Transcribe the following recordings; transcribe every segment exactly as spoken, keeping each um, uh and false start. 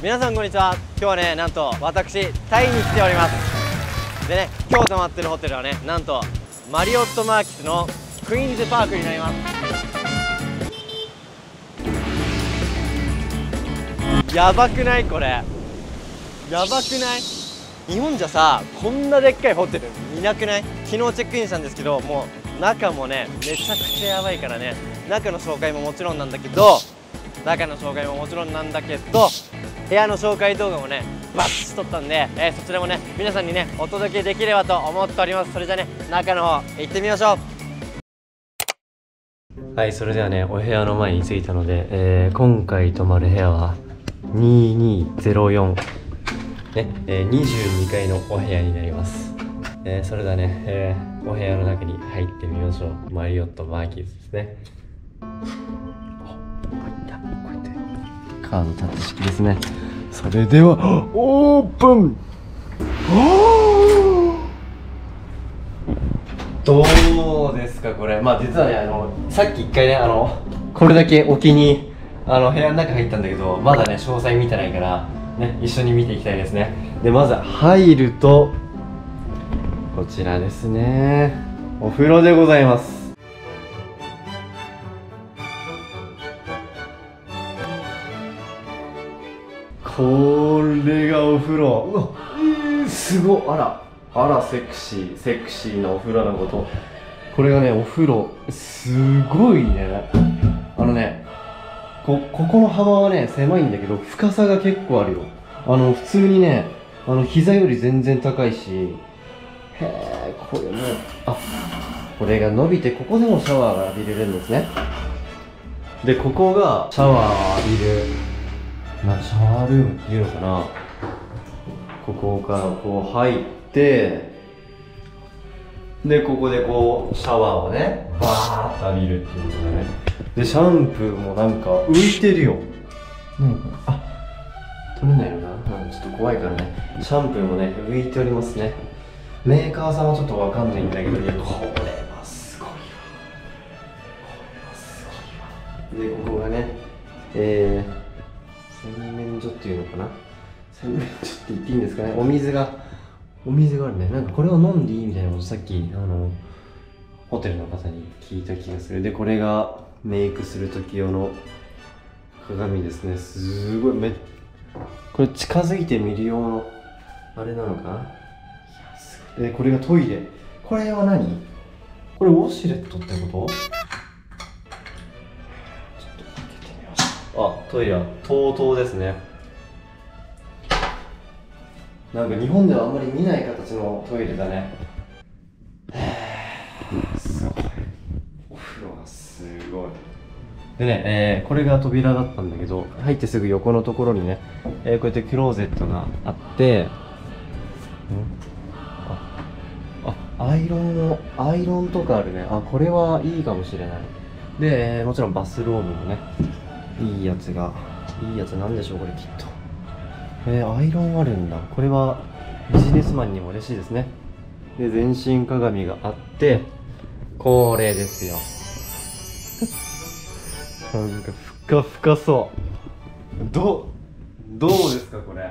皆さんこんにちは。今日はね、なんと私タイに来ております。でね、今日泊まってるホテルはね、なんとマリオットマーキスのクイーンズパークになります。やばくない？これやばくない？日本じゃさ、こんなでっかいホテル見なくない？昨日チェックインしたんですけど、もう中もねめちゃくちゃやばいからね、中の紹介ももちろんなんだけど中の紹介ももちろんなんだけど部屋の紹介動画もねバッチ撮ったんで、えー、そちらもね皆さんにねお届けできればと思っております。それじゃあね、中の方行ってみましょう。はい、それではねお部屋の前に着いたので、えー、今回泊まる部屋はににゼロよんね、えー、にじゅうにかいのお部屋になります。えー、それではね、えー、お部屋の中に入ってみましょう。マリオットマーキーズですね。カードタッチ式ですね。それではオープン。どうですかこれ。まあ実はね、あのさっき一回ね、あのこれだけお気にあの部屋の中入ったんだけど、まだね詳細見てないからね、一緒に見ていきたいですね。でまず入るとこちらですね、お風呂でございます。これがお風呂。うわ、えー、すごっ。あらあら、セクシーセクシーなお風呂のこと。これがねお風呂すごいね。あのねこここの幅はね狭いんだけど深さが結構あるよ。あの普通にね、あの膝より全然高いし、へえ、これもあこれが伸びて、ここでもシャワーが浴びれるんですね。でここがシャワー浴びるな、シャワールームっていうのかな。ここからこう入って、でここでこうシャワーをねバーッと浴びるっていうことだね。でシャンプーもなんか浮いてるよ。何これ、あ、取れないよな、なんかちょっと怖いからね。シャンプーもね浮いておりますね。メーカーさんはちょっとわかんないんだけど、いやこれはすごいわ、これはすごいわ。でここがね、えー洗面所っていうのかな、洗面所って言っていいんですかね。お水がお水があるね。なんかこれを飲んでいいみたいなことさっきあのホテルの方に聞いた気がする。でこれがメイクする時用の鏡ですね。すごい、めこれ近づいて見る用のあれなのかな。いやすごい。でこれがトイレ。これは何？これウォシュレットってこと？あ、トイレは トートー ですね。なんか日本ではあんまり見ない形のトイレだね。すごい。お風呂がすごい。でね、えー、これが扉だったんだけど、入ってすぐ横のところにね、えー、こうやってクローゼットがあって、んあ、あ、アイロンを、アイロンとかあるね。あ、これはいいかもしれない。で、えー、もちろんバスローブもね、いいやつが、いいやつなんでしょうこれきっと。えー、アイロンあるんだ。これはビジネスマンにも嬉しいですね。で、全身鏡があって、これですよ。なんかふかふかそう。どう、どうですかこれ。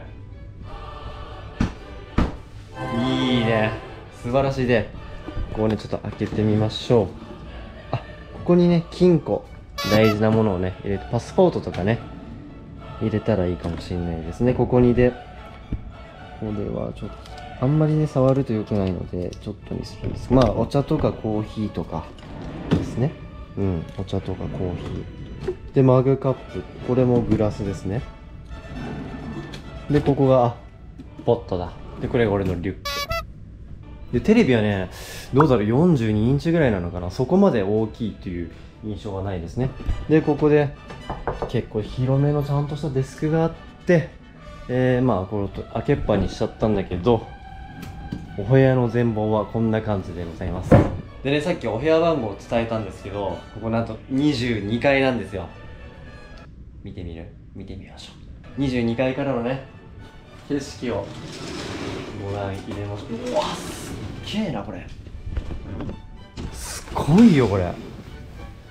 いいね。素晴らしいで。ここをね、ちょっと開けてみましょう。あ、ここにね、金庫。大事なものをね入れて、パスポートとかね入れたらいいかもしれないですね。ここにでこれはちょっとあんまりね触ると良くないのでちょっとにするんです。まあお茶とかコーヒーとかですね。うん、お茶とかコーヒーでマグカップ、これもグラスですね。でここがポットだ。でこれが俺のリュックで、テレビはねどうだろう、よんじゅうにインチぐらいなのかな。そこまで大きいっていう印象はないですね。でここで結構広めのちゃんとしたデスクがあって、えー、まあこれ開けっぱにしちゃったんだけど、お部屋の全貌はこんな感じでございます。でね、さっきお部屋番号を伝えたんですけど、ここなんとにじゅうにかいなんですよ。見てみる見てみましょう。にじゅうにかいからのね景色をご覧入れましょう。うわすっげえなこれ、すごいよこれ。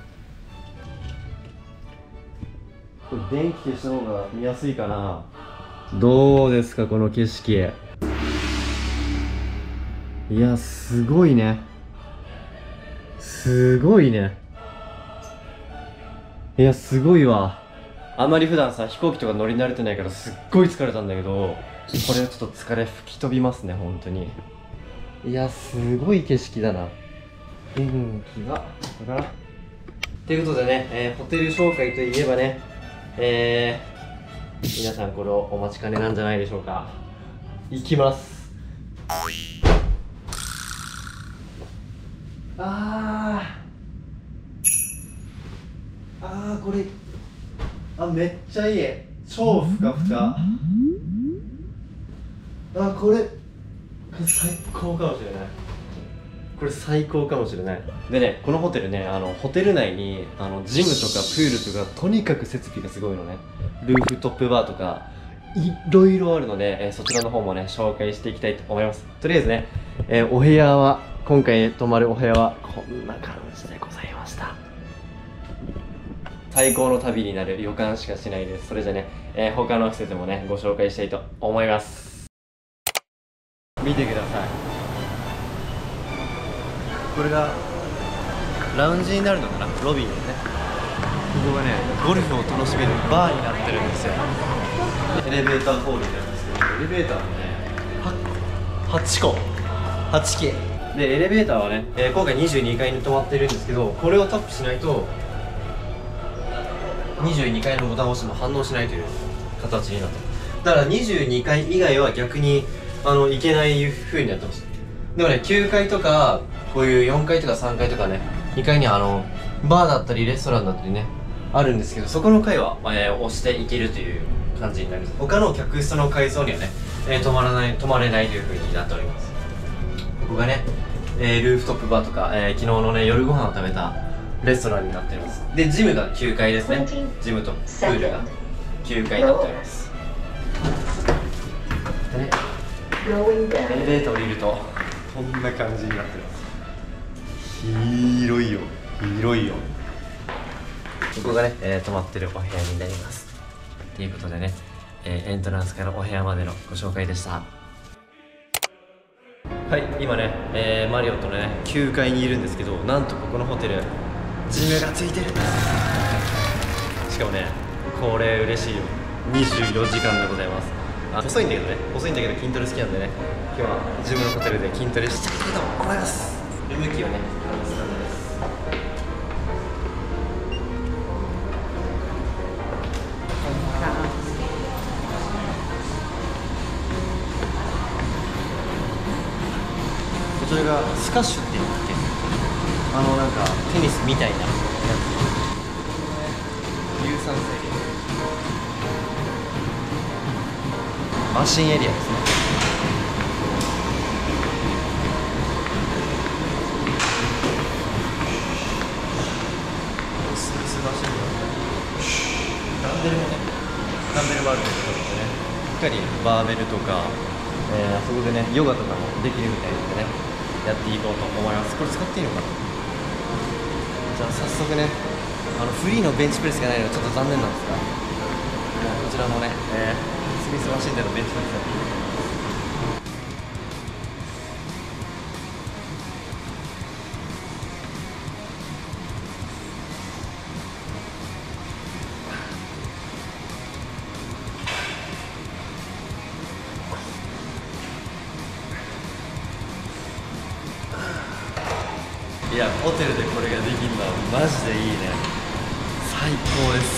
これ電気消した方が見やすいかな。 どうですかこの景色。いやすごいね、すごいね。いやすごいわ。あまり普段さ飛行機とか乗り慣れてないからすっごい疲れたんだけど、これはちょっと疲れ吹き飛びますね本当に。いやすごい景色だな。天気がこれかな。ということでね、えー、ホテル紹介といえばね、えー、皆さんこれをお待ちかねなんじゃないでしょうか。行きます。あーあーこれあめっちゃいい、超ふかふか。あこれ最高かもしれない。これ最高かもしれない。でね、このホテルね、あのホテル内にあのジムとかプールとかとにかく設備がすごいのね。ルーフトップバーとかいろいろあるので、えー、そちらの方もね紹介していきたいと思います。とりあえずね、えー、お部屋は今回泊まるお部屋はこんな感じでございました。最高の旅になる予感しかしないです。それじゃね、えー、他の施設もねご紹介したいと思います。見てください。これがラウンジになるのかな、ロビーですね。ここがねゴルフを楽しめるバーになってるんですよ。エレベーターホールになるんですけど、エレベーターもねはちこはちけで、エレベーターはね、えー、今回にじゅうにかいに止まってるんですけど、これをタップしないとにじゅうにかいのボタンを押しても反応しないという形になってます。だからにじゅうにかい以外は逆にあの行けない風になってます。でもねきゅうかいとかこういうよんかいとかさんかいとかね、にかいにあのバーだったりレストランだったりねあるんですけど、そこの階は、えー、押していけるという感じになります。他の客室の階層にはね、えー、泊まらない泊まれないという風になっております。ここがね、えー、ルーフトップバーとか、えー、昨日のね夜ご飯を食べたレストランになっております。でジムがきゅうかいですね。ジムとプールがきゅうかいになっております。でね、エレベーター降りるとこんな感じになってます。広いよ広いよ。ここがね、えー、泊まってるお部屋になります。ということでね、えー、エントランスからお部屋までのご紹介でした。はい、今ね、えー、マリオットのねきゅうかいにいるんですけど、なんとここのホテルジムがついてるんです。しかもねこれ嬉しいよ、にじゅうよじかんでございます。あ細いんだけどね、細いんだけど筋トレ好きなんでね、今日はジムのホテルで筋トレしちゃいたいと思います。ルームキーはねあのスタンドです。こちらがスカッシュって言うんだっけ、あのなんかテニスみたいなやつ、有酸素エリア、マシンエリアですね。スミスマシンだったり、ダンベルもねダンベルもあるんですけどね、しっかりバーベルとか、えー、あそこでねヨガとかもできるみたいなんでねやっていこうと思います。これ使っていいのかな。じゃあ早速ね、あのフリーのベンチプレスがないのはちょっと残念なんですが、こちらのね、えー、スミスマシンでのベンチプレスやっていきます。いやホテルでこれができるのはマジでいいね。最高です。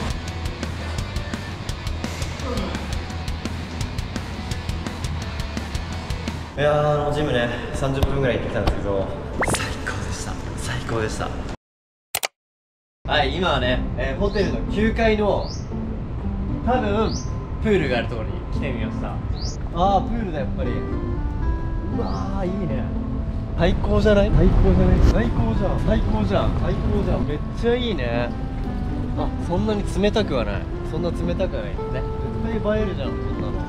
いやー、あのジムねさんじゅっぷんぐらい行ってきたんですけど、最高でした。最高でした。はい、今はね、えー、ホテルのきゅうかいの多分プールがあるところに来てみました。ああプールだ、やっぱり。うわーいいね、最高じゃない？最高じゃない？最高じゃん、最高じゃん、最高じゃん、めっちゃいいね。あ、そんなに冷たくはない。そんな冷たくはないですね。絶対映えるじゃん、そんなの。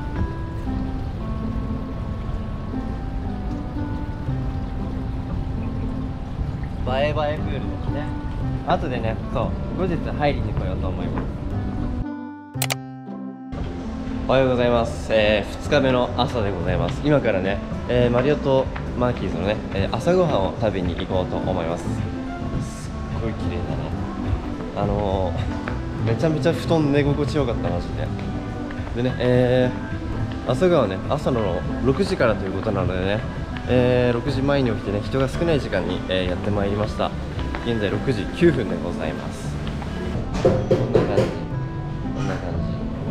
映え映えプールですね。後でね、そう後日入りに来ようと思います。 おはようございます、えー、ふつかめの朝でございます。今からね、えー、マリオットマーキーズのね、えー、朝ごはんを食べに行こうと思います。すっごい綺麗だね。あのー、めちゃめちゃ布団寝心地よかったマジで。でね、えー、朝ごはんね、朝のろくじからということなのでね、えー、ろくじまえに起きてね、人が少ない時間に、えー、やってまいりました。現在ろくじきゅうふんでございます。こんな感じ、こんな感じ。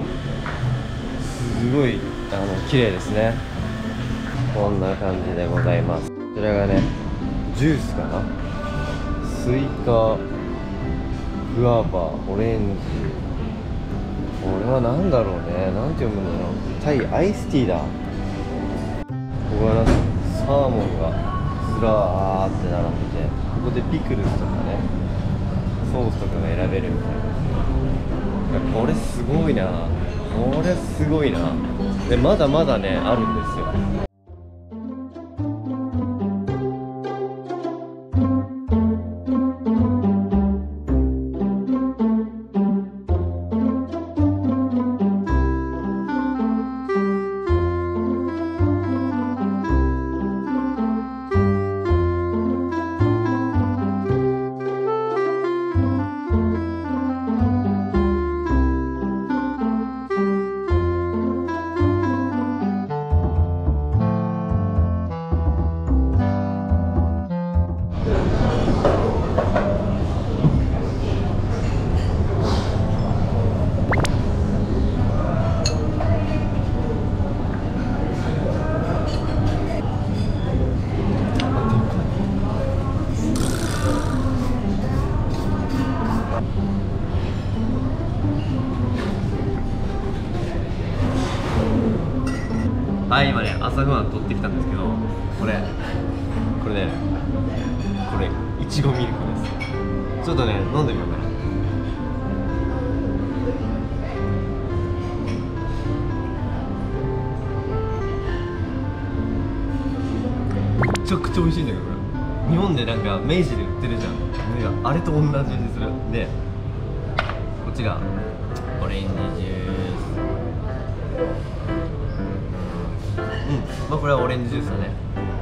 すごいあの綺麗ですね。こんな感じでございます。こちらがね、ジュースかな、スイカ、グアバ、オレンジ、これは何だろうね、なんて読むんだろう。タイアイスティーだ。ここはなんかサーモンがずらーって並んでて、ここでピクルスとかね、ソースとかが選べるみたいな。いやこれすごいな、これすごいな。でまだまだねあるんですよ。はい、今ね、朝ごはん取ってきたんですけど、これ、これね、これ、いちごミルクです。ちょっとね、飲んでみようかな。めちゃくちゃ美味しいんだけど、これ。日本でなんか、明治で売ってるじゃん。あれと同じ味する。で、こっちが、オレンジジュース。うん、まあこれはオレンジジュースだね。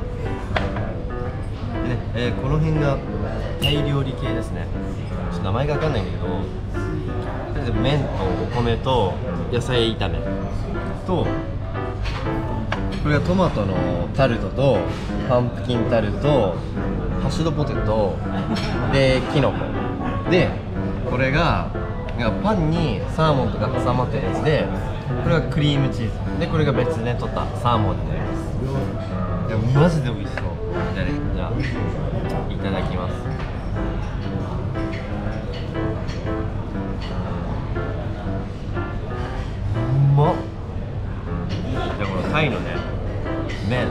でね、えー、この辺がタイ料理系ですね。ちょっと名前が分かんないんだけど、とりあえず麺とお米と野菜炒めと、これがトマトのタルトとパンプキンタルト、ハッシュドポテトでキノコで、これがなんかパンにサーモンとか挟まってるやつで、これはクリームチーズで、これが別で取ったサーモンになります。いやマジで美味しそう。じゃあね、じゃあいただきます。うまっ。じゃあこのタイのね麺、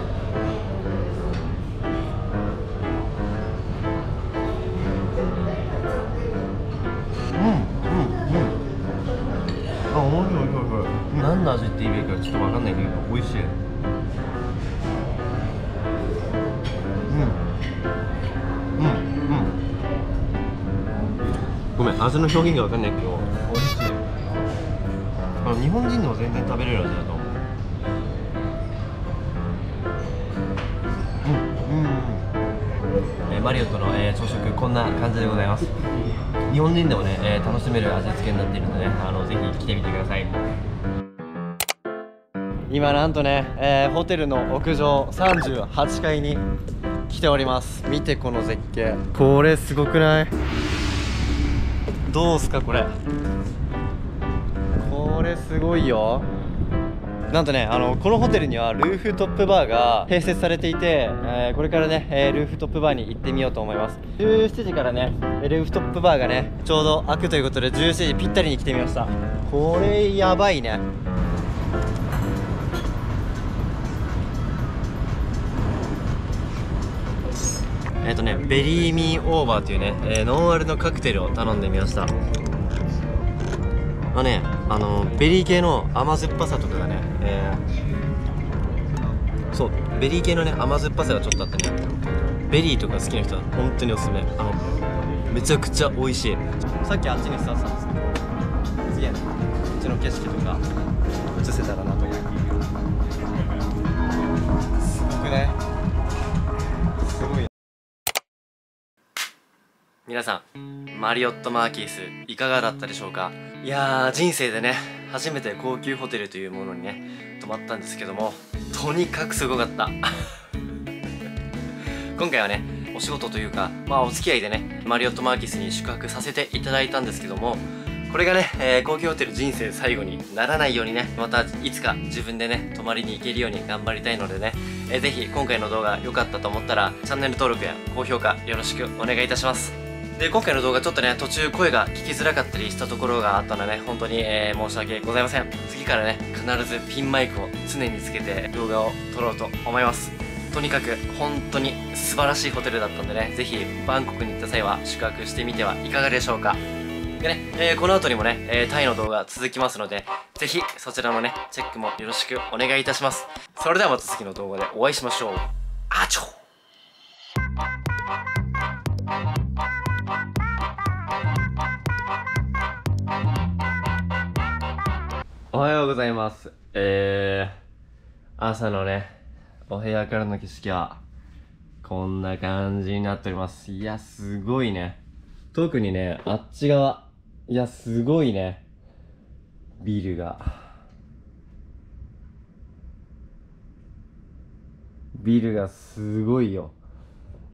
あ、おいしいおいしいおいしい。何の味って言えばいいかちょっと分かんないんだけど、美味しい。うんうんうん。ごめん、味の表現が分かんないけど美味しい。あの日本人でも全然食べれる味だと思う。うんうんうん。えー、マリオットの、えー、朝食こんな感じでございます。日本人でもね、えー、楽しめる味付けになっているので、ね、あのぜひ来てみてください。今なんとね、えー、ホテルの屋上さんじゅうはちかいに来ております。見てこの絶景、これすごくない？どうすかこれ、これすごいよ。なんとね、あのこのホテルにはルーフトップバーが併設されていて、えー、これからね、えー、ルーフトップバーに行ってみようと思います。じゅうしちじからねルーフトップバーがねちょうど開くということで、じゅうしちじぴったりに来てみました。これやばいね。えっとね、ベリーミーオーバーというね、えー、ノンアルのカクテルを頼んでみました。まあね、あのベリー系の甘酸っぱさとかがね、えー、そうベリー系のね甘酸っぱさがちょっとあってね、ベリーとか好きな人は本当におすすめ。あのめちゃくちゃ美味しい。さっきあっちに座ってたんですけど、次はねこっちの景色とか映せたら皆さん、マリオットマーキースいかがだったでしょうか？いやー、人生でね、初めて高級ホテルというものにね、泊まったんですけども、とにかくすごかった。今回はね、お仕事というか、まあお付き合いでね、マリオットマーキースに宿泊させていただいたんですけども、これがね、えー、高級ホテル人生最後にならないようにね、またいつか自分でね、泊まりに行けるように頑張りたいのでね、えー、ぜひ今回の動画良かったと思ったら、チャンネル登録や高評価よろしくお願いいたします。で、今回の動画ちょっとね、途中声が聞きづらかったりしたところがあったのでね、本当に、えー、申し訳ございません。次からね、必ずピンマイクを常につけて動画を撮ろうと思います。とにかく本当に素晴らしいホテルだったんでね、ぜひバンコクに行った際は宿泊してみてはいかがでしょうか。でね、えー、この後にもね、えー、タイの動画続きますので、ぜひそちらのね、チェックもよろしくお願いいたします。それではまた次の動画でお会いしましょう。あちょおはようございます。えー、朝のね、お部屋からの景色は、こんな感じになっております。いや、すごいね。特にね、あっち側。いや、すごいね。ビルが。ビルがすごいよ。